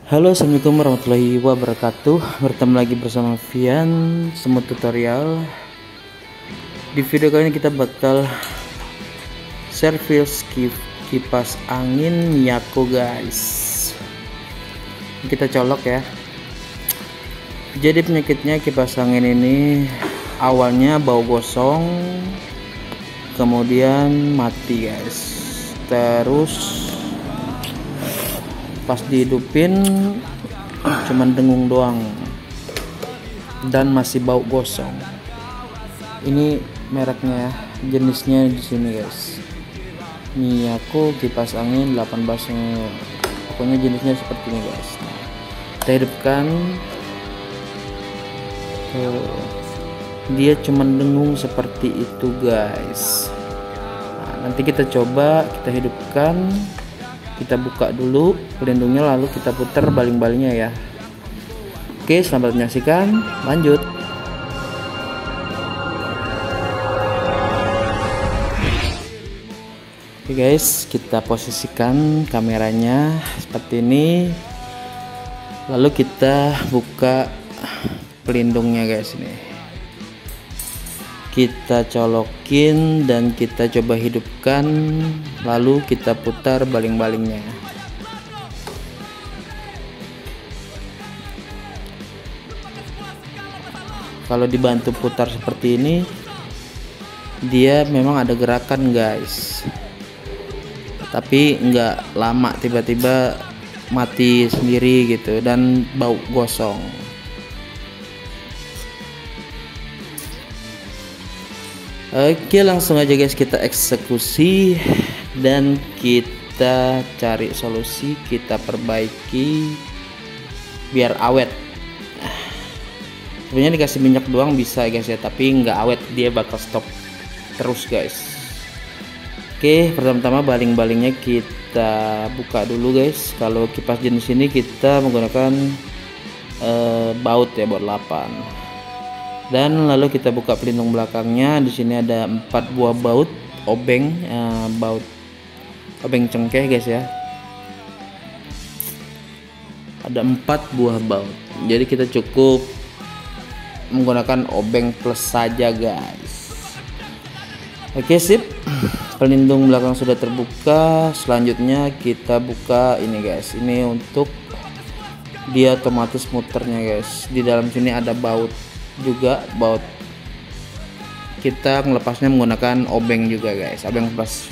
Halo, assalamualaikum warahmatullahi wabarakatuh. Bertemu lagi bersama Vian Semut Tutorial. Di video kali ini kita bakal service kipas angin Miyako, guys. Kita colok ya. Jadi penyakitnya kipas angin ini awalnya bau gosong, kemudian mati, guys. Terus pas dihidupin cuman dengung doang dan masih bau gosong. Ini mereknya, jenisnya di sini, guys. Miyako kipas angin 18. Pokoknya jenisnya seperti ini, guys. Kita hidupkan. Dia cuman dengung seperti itu, guys. Nanti kita coba, kita hidupkan. Kita buka dulu pelindungnya, lalu kita putar baling-balingnya ya. Oke, selamat menyaksikan. Lanjut. Oke guys, kita posisikan kameranya seperti ini. Lalu kita buka pelindungnya, guys. Ini kita colokin dan kita coba hidupkan, lalu kita putar baling-balingnya. Kalau dibantu putar seperti ini, dia memang ada gerakan, guys, tapi nggak lama, tiba-tiba mati sendiri gitu dan bau gosong. Oke, langsung aja guys, kita eksekusi dan kita cari solusi, kita perbaiki biar awet. Sebenarnya dikasih minyak doang bisa, guys ya, tapi nggak awet, dia bakal stop terus, guys. Oke, pertama-tama baling-balingnya kita buka dulu, guys. Kalau kipas jenis ini kita menggunakan baut ya, baut 8. Dan lalu kita buka pelindung belakangnya. Di sini ada 4 buah baut obeng, baut obeng cengkeh, guys ya. Ada 4 buah baut. Jadi kita cukup menggunakan obeng plus saja, guys. Oke, sip. Pelindung belakang sudah terbuka. Selanjutnya kita buka ini, guys. Ini untuk dia otomatis muternya, guys. Di dalam sini ada baut juga, baut. Kita melepasnya menggunakan obeng juga, guys, obeng plus.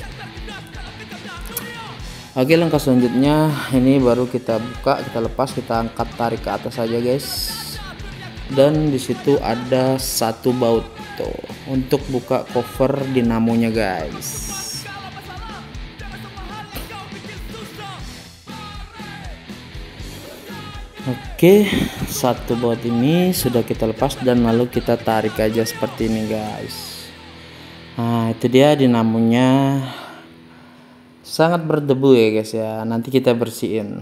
Oke, langkah selanjutnya ini baru kita buka, kita lepas, kita angkat, tarik ke atas saja, guys. Dan disitu ada 1 baut tuh untuk buka cover dinamonya, guys. Oke, 1 baut ini sudah kita lepas dan lalu kita tarik aja seperti ini, guys. Nah, itu dia dinamonya. Sangat berdebu ya, guys ya. Nanti kita bersihin.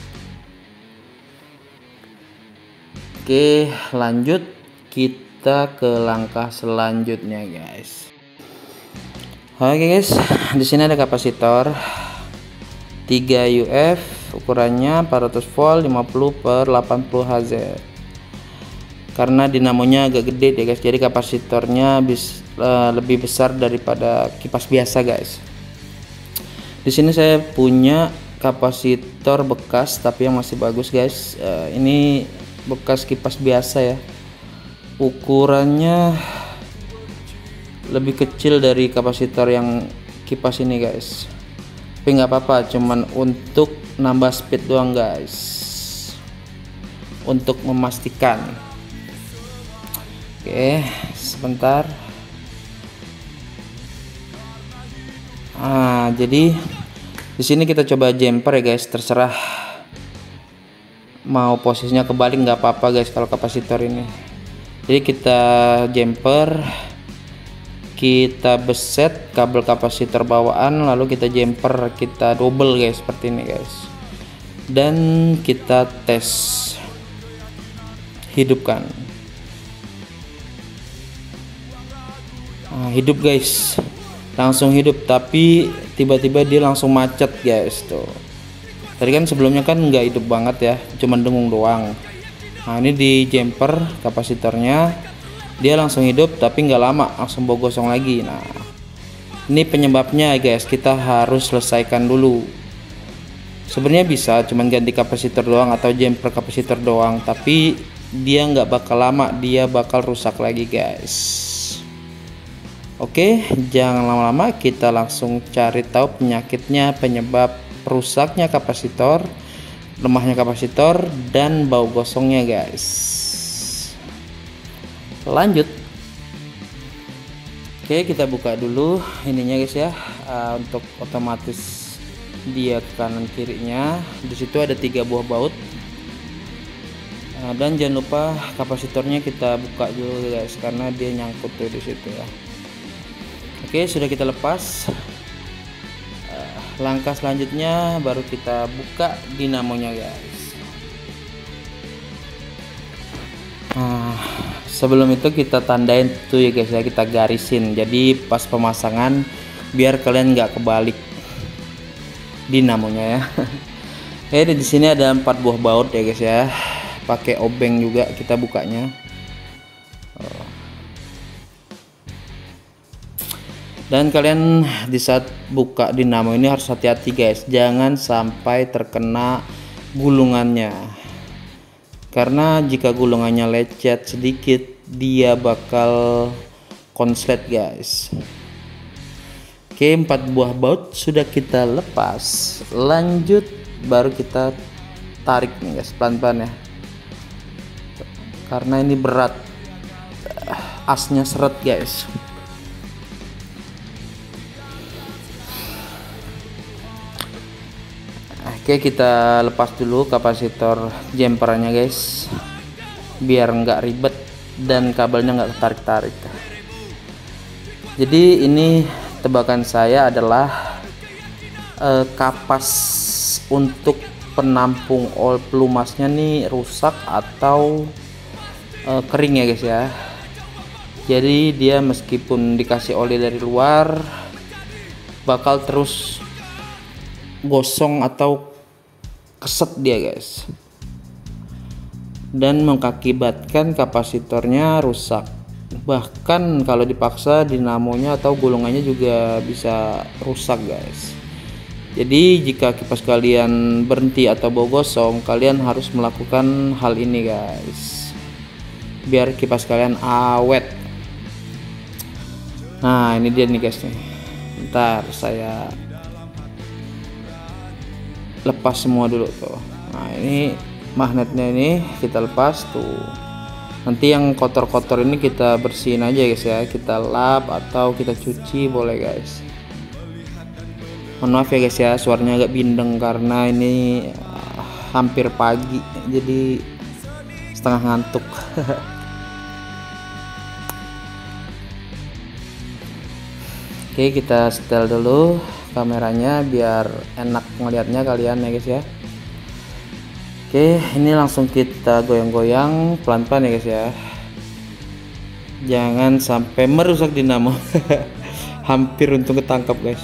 Oke, lanjut kita ke langkah selanjutnya, guys. Oke, guys, di sini ada kapasitor 3 UF, ukurannya 400 volt 50/80 Hz. Karena dinamonya agak gede ya, guys, jadi kapasitornya lebih besar daripada kipas biasa, guys. Di sini saya punya kapasitor bekas tapi yang masih bagus, guys. Ini bekas kipas biasa ya, ukurannya lebih kecil dari kapasitor yang kipas ini, guys. Tapi nggak apa-apa, cuman untuk nambah speed doang, guys, untuk memastikan. Oke, sebentar. Jadi di sini kita coba jumper ya, guys. Terserah mau posisinya kebalik, nggak apa-apa, guys, kalau kapasitor ini. Jadi kita jumper, kita beset kabel kapasitor bawaan, lalu kita jumper, kita double, guys, seperti ini, guys. Dan kita tes, hidupkan. Hidup, guys, langsung hidup, tapi tiba-tiba dia langsung macet, guys, tuh. Tadi kan sebelumnya kan nggak hidup banget ya, cuman dengung doang. Nah ini di jumper kapasitornya dia langsung hidup, tapi nggak lama langsung bawa gosong lagi. Nah ini penyebabnya guys, kita harus selesaikan dulu. Sebenarnya bisa cuman ganti kapasitor doang atau jumper kapasitor doang, tapi dia nggak bakal lama, dia bakal rusak lagi guys. Oke, jangan lama-lama, kita langsung cari tahu penyakitnya, penyebab rusaknya kapasitor, lemahnya kapasitor, dan bau gosongnya guys. Lanjut. Oke, kita buka dulu ininya guys ya, untuk otomatis dia kanan kirinya. Di situ ada 3 buah baut. Dan jangan lupa kapasitornya kita buka dulu guys, karena dia nyangkut tuh di situ ya. Oke, sudah kita lepas. Langkah selanjutnya baru kita buka dinamonya guys. Sebelum itu kita tandain tuh ya guys ya, kita garisin. Jadi pas pemasangan biar kalian nggak kebalik dinamonya ya. Oke, di sini ada 4 buah baut ya guys ya. Pakai obeng juga kita bukanya. Dan kalian di saat buka dinamo ini harus hati-hati guys, jangan sampai terkena gulungannya. Karena jika gulungannya lecet sedikit, dia bakal konslet guys. Oke, 4 buah baut sudah kita lepas. Lanjut baru kita tarik nih guys, pelan-pelan ya. Karena ini berat, asnya seret guys. Oke, kita lepas dulu kapasitor jumpernya guys, biar nggak ribet dan kabelnya nggak tarik-tarik. Jadi ini tebakan saya adalah kapas untuk penampung oil pelumasnya nih rusak atau kering ya guys ya. Jadi dia meskipun dikasih oli dari luar bakal terus gosong atau keset dia guys, dan mengakibatkan kapasitornya rusak. Bahkan kalau dipaksa dinamonya atau gulungannya juga bisa rusak guys. Jadi jika kipas kalian berhenti atau bau gosong, kalian harus melakukan hal ini guys, biar kipas kalian awet. Nah ini dia nih guys nih. Ntar saya lepas semua dulu tuh. Nah ini magnetnya ini kita lepas tuh. Nanti yang kotor-kotor ini kita bersihin aja guys ya, kita lap atau kita cuci boleh guys. Mohon maaf ya guys ya, suaranya agak bindeng karena ini hampir pagi, jadi setengah ngantuk. Oke, kita setel dulu kameranya biar enak ngelihatnya kalian ya guys ya. Oke, ini langsung kita goyang-goyang pelan-pelan ya guys ya, jangan sampai merusak dinamo. Hampir untuk ketangkap guys.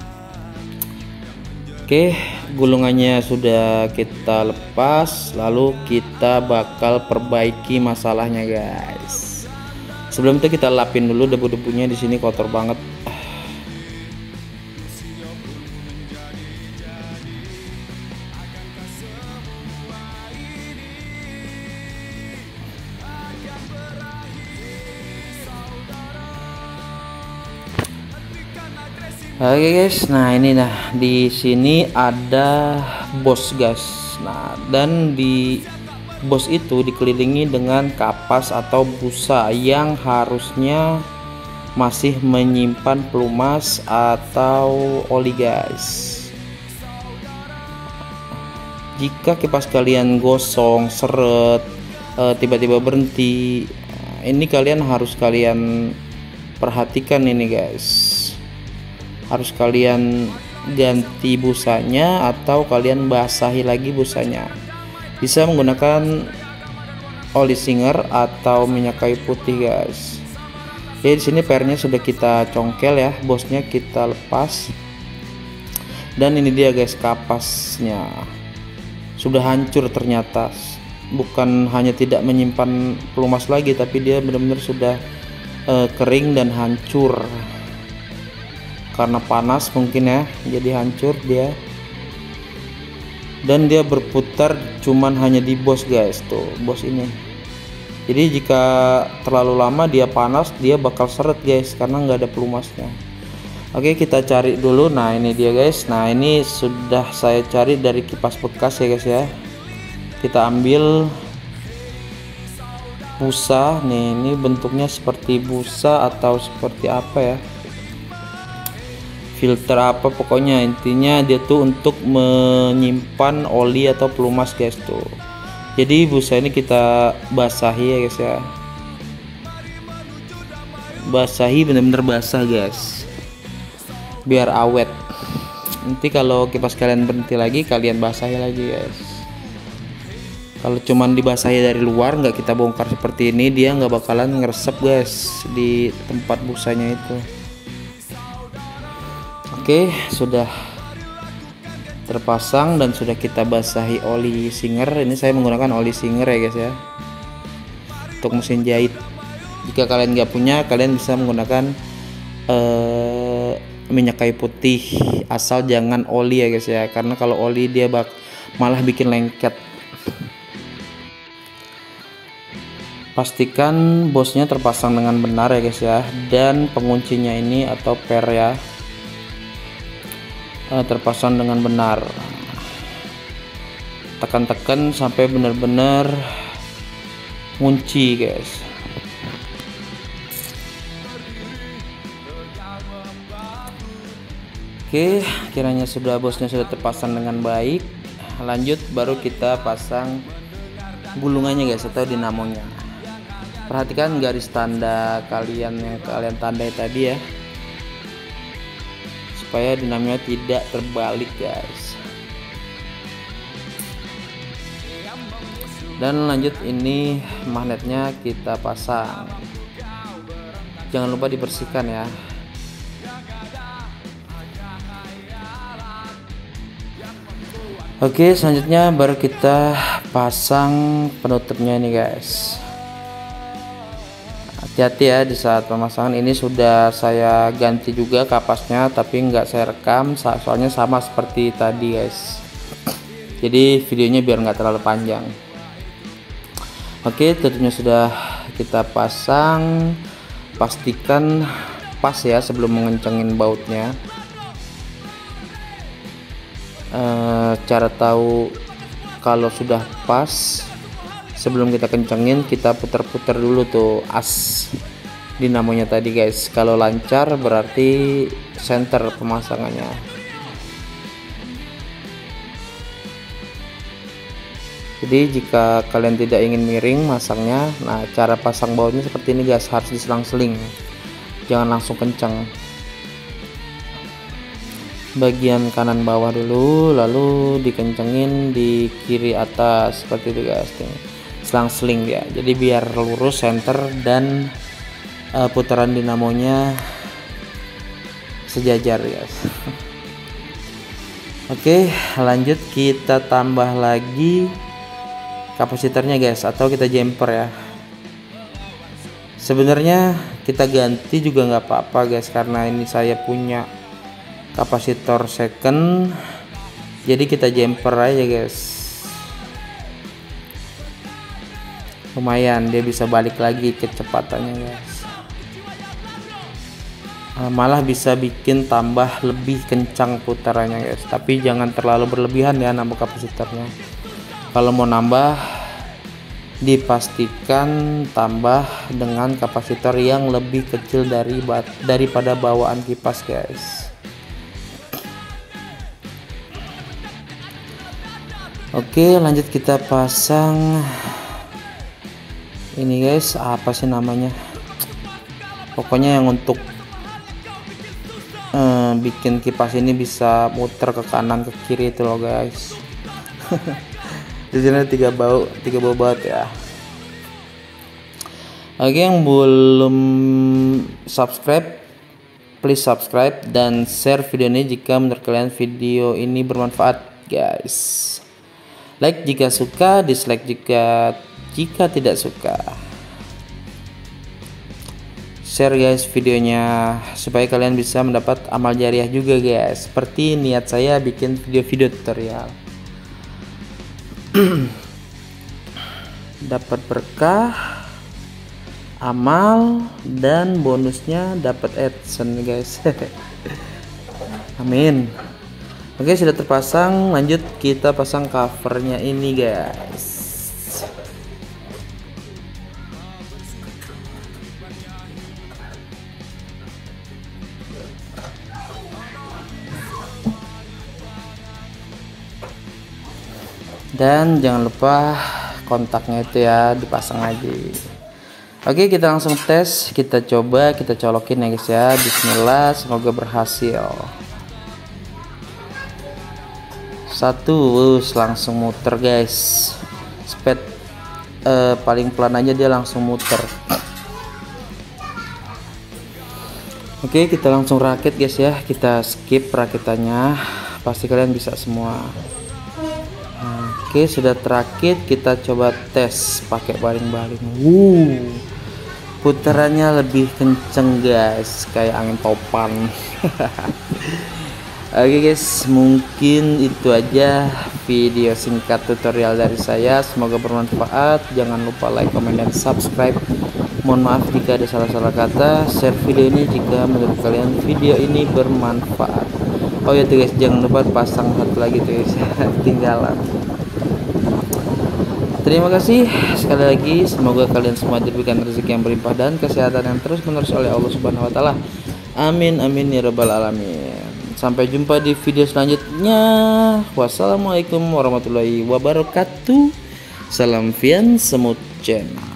Oke, gulungannya sudah kita lepas, lalu kita bakal perbaiki masalahnya guys. Sebelum itu kita lapin dulu debu-debunya, di sini kotor banget. Oke guys, nah ini nah di sini ada bos guys. Nah dan di bos itu dikelilingi dengan kapas atau busa yang harusnya masih menyimpan pelumas atau oli guys. Jika kipas kalian gosong, seret, tiba-tiba berhenti, ini kalian harus kalian perhatikan ini guys. Harus kalian ganti busanya atau kalian basahi lagi busanya. Bisa menggunakan oli singer atau minyak kayu putih guys. Jadi di sini pernya sudah kita congkel ya, bosnya kita lepas. Dan ini dia guys kapasnya. sudah hancur ternyata. Bukan hanya tidak menyimpan pelumas lagi, tapi dia benar-benar sudah kering dan hancur karena panas mungkin ya, jadi hancur dia. Dan dia berputar cuman hanya di bos guys, tuh bos ini. Jadi jika terlalu lama dia panas, dia bakal seret guys karena nggak ada pelumasnya. Oke, kita cari dulu. Nah ini dia guys. Nah ini sudah saya cari dari kipas bekas ya guys ya. Kita ambil busa nih, ini bentuknya seperti busa atau seperti apa ya, filter apa pokoknya, intinya dia tuh untuk menyimpan oli atau pelumas guys tuh. Jadi busa ini kita basahi ya guys ya, basahi bener-bener basah guys biar awet. Nanti kalau kipas kalian berhenti lagi, kalian basahi lagi guys. Kalau cuman dibasahi dari luar, nggak kita bongkar seperti ini, dia nggak bakalan ngeresep guys di tempat busanya itu. Oke, sudah terpasang dan sudah kita basahi oli Singer. Ini saya menggunakan oli Singer ya guys ya, untuk mesin jahit. Jika kalian nggak punya, kalian bisa menggunakan minyak kayu putih, asal jangan oli ya guys ya, karena kalau oli dia malah bikin lengket. Pastikan bosnya terpasang dengan benar ya guys ya, dan penguncinya ini atau per ya terpasang dengan benar. Tekan-tekan sampai benar-benar ngunci guys. Oke, kiranya bosnya sudah terpasang dengan baik. Lanjut baru kita pasang gulungannya guys, atau dinamonya. Perhatikan garis tanda kalian yang kalian tandai tadi ya, supaya dinamonya tidak terbalik guys. Dan lanjut, ini magnetnya kita pasang, jangan lupa dibersihkan ya. Oke, selanjutnya baru kita pasang penutupnya ini guys. Hati-hati ya di saat pemasangan. Ini sudah saya ganti juga kapasnya, tapi nggak saya rekam soalnya sama seperti tadi guys, jadi videonya biar nggak terlalu panjang. Oke, tutupnya sudah kita pasang. Pastikan pas ya sebelum mengencengin bautnya. Cara tahu kalau sudah pas, sebelum kita kencengin kita putar-putar dulu tuh as dinamonya tadi guys. Kalau lancar berarti center pemasangannya. Jadi jika kalian tidak ingin miring masangnya, nah cara pasang bautnya seperti ini guys, harus diselang-seling, jangan langsung kencang. Bagian kanan bawah dulu, lalu dikencengin di kiri atas seperti itu guys. Selang-seling ya, jadi biar lurus center dan putaran dinamonya sejajar guys. Oke, lanjut kita tambah lagi kapasitornya guys, atau kita jumper ya. Sebenarnya kita ganti juga nggak apa-apa guys, karena ini saya punya kapasitor second, jadi kita jumper aja guys. Lumayan dia bisa balik lagi kecepatannya guys, malah bisa bikin tambah lebih kencang putarannya guys. Tapi jangan terlalu berlebihan ya nambah kapasitornya. Kalau mau nambah, dipastikan tambah dengan kapasitor yang lebih kecil daripada bawaan kipas guys. Oke, lanjut kita pasang ini guys, apa sih namanya, pokoknya yang untuk bikin kipas ini bisa muter ke kanan ke kiri itu loh guys. Di sini tiga bau baut ya. Oke, yang belum subscribe, please subscribe dan share video ini jika menurut kalian video ini bermanfaat guys. Like jika suka, dislike jika tidak suka. Share guys videonya supaya kalian bisa mendapat amal jariah juga guys. Seperti niat saya bikin video-video tutorial. Dapat berkah, amal, dan bonusnya dapat AdSense guys. Amin. Oke, sudah terpasang. Lanjut kita pasang covernya ini guys. Dan jangan lupa kontaknya itu ya dipasang lagi. Oke, kita langsung tes, kita coba, kita colokin ya guys ya. Bismillah, semoga berhasil. Satu, langsung muter guys. Speed paling pelan aja dia langsung muter. Oke, kita langsung rakit guys ya. Kita skip rakitannya, pasti kalian bisa semua. Oke, sudah terakit, kita coba tes pakai baling-baling. Putarannya lebih kenceng guys, kayak angin topan. Oke guys, mungkin itu aja video singkat tutorial dari saya. Semoga bermanfaat. Jangan lupa like, comment, dan subscribe. Mohon maaf jika ada salah-salah kata. Share video ini jika menurut kalian video ini bermanfaat. Oh ya tuh guys, jangan lupa pasang satu lagi tuh guys. Tinggalan. Terima kasih sekali lagi, semoga kalian semua diberikan rezeki yang berlimpah dan kesehatan yang terus menerus oleh Allah Subhanahu wa taala. Amin amin ya rabbal alamin. Sampai jumpa di video selanjutnya. Wassalamualaikum warahmatullahi wabarakatuh. Salam Vian Semut Channel.